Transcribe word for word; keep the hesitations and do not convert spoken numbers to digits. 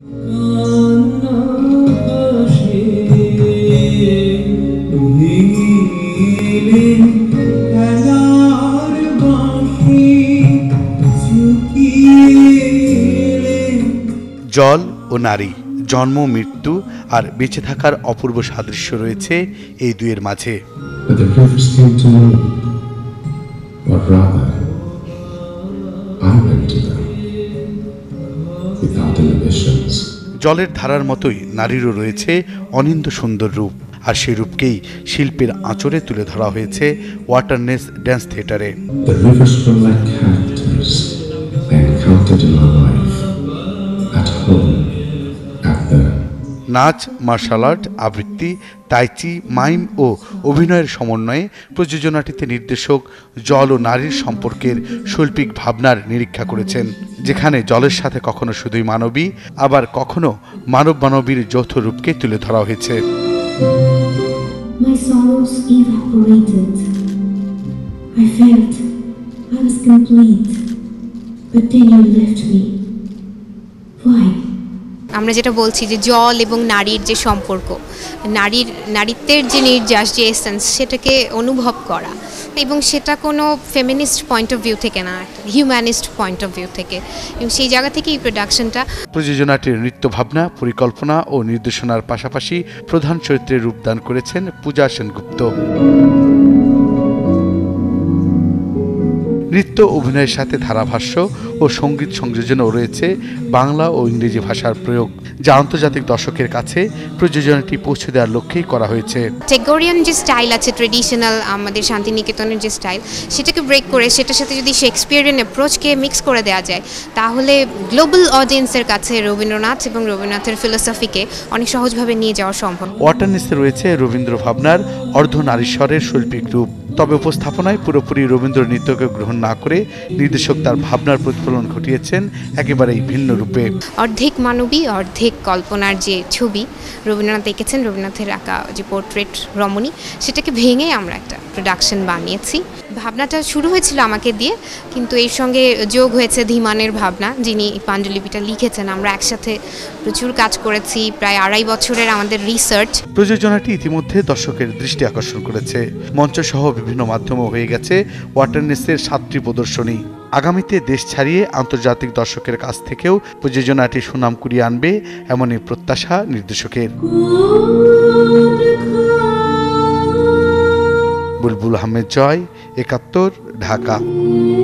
জল ও নারী, জন্ম, মৃত্যু আর বেঁচে থাকার অপূর্ব সাদৃশ্য রয়েছে এই দুইয়ের মাঝে। জলের ধারার মতোই নারীরও রয়েছে অনিন্দ্য সুন্দর রূপ, আর সেই রূপকেই শিল্পের আঁচড়ে তুলে ধরা হয়েছে ওয়াটারনেস ড্যান্স থিয়েটারে। নাচ, মার্শাল আর্ট, আবৃত্তি, তাইচি, মাইম ও অভিনয়ের সমন্বয়ে প্রযোজনাটিতে নির্দেশক জল ও নারীর সম্পর্কের শৈল্পিক ভাবনার নিরীক্ষা করেছেন, যেখানে জলের সাথে কখনো শুধুই মানবী, আবার কখনো মানব মানবীর যৌথ রূপকে তুলে ধরা হয়েছে। আমরা যেটা বলছি যে জল এবং নারীর যে সম্পর্ক, নারীর নারীত্বের যে নির্যাস, যে এসেন্স, সেটাকে অনুভব করা, এবং সেটা কোনো ফেমিনিস্ট পয়েন্ট অফ ভিউ থেকে না, হিউম্যানিস্ট পয়েন্ট অফ ভিউ থেকে, এবং সেই জায়গা থেকে এই প্রোডাকশনটা। প্রযোজনাটির নৃত্য ভাবনা, পরিকল্পনা ও নির্দেশনার পাশাপাশি প্রধান চরিত্রে রূপদান করেছেন পূজা সেনগুপ্ত। নৃত্য অভিনয়ের সাথে ধারাভাষ্য ও সঙ্গীত সংযোজনও রয়েছে বাংলা ও ইংরেজি ভাষার প্রয়োগ, যা আন্তর্জাতিক দর্শকের কাছে প্রযোজনাটি পৌঁছে দেওয়ার লক্ষ্যেই করা হয়েছে। টেগোরিয়ান যে স্টাইল আছে, ট্রেডিশনাল আমাদের শান্তিনিকেতনের যে স্টাইল, সেটাকে ব্রেক করে সেটার সাথে যদি শেক্সপিয়ারিয়ান অ্যাপ্রোচকে মিক্স করে দেওয়া যায়, তাহলে গ্লোবাল অডিয়েন্সের কাছে রবীন্দ্রনাথ এবং রবীন্দ্রনাথের ফিলোসফিকে অনেক সহজভাবে নিয়ে যাওয়া সম্ভব। ওয়াটারনেসে রয়েছে রবীন্দ্র ভাবনার অর্ধনারীশ্বরের শৈল্পিক রূপ, তবে উপস্থাপনায় পুরোপুরি রবীন্দ্র নৃত্যকে গ্রহণ না করে নির্দেশক তার ভাবনার প্রতিফলন ঘটিয়েছেন একেবারেই ভিন্ন রূপে। অর্ধেক মানবী, অর্ধেক কল্পনার যে ছবি রবীন্দ্রনাথ এঁকেছেন, রবীন্দ্রনাথের আঁকা যে পোর্ট্রেট রমণী, সেটাকে ভেঙে আমরা একটা প্রোডাকশন বানিয়েছি। ভাবনাটা শুরু হয়েছিল আমাকে দিয়ে, কিন্তু এর সঙ্গে যোগ হয়েছে ধীমানের ভাবনা, যিনি পাণ্ডুলিপিটা লিখেছেন। আমরা একসাথে প্রচুর কাজ করেছি, প্রায় আড়াই বছরের আমাদের রিসার্চ। প্রযোজনাটি ইতিমধ্যে দর্শকের দৃষ্টি আকর্ষণ করেছে, মঞ্চ সহ বিভিন্ন মাধ্যমে হয়ে গেছে ওয়াটারনেসের সাতটি প্রদর্শনী। আগামীতে দেশ ছাড়িয়ে আন্তর্জাতিক দর্শকের কাছ থেকেও প্রযোজনাটি সুনাম কুড়িয়ে আনবে, এমনই প্রত্যাশা নির্দেশকের। বুলবুল আহমেদ জয়, একাত্তর, ঢাকা।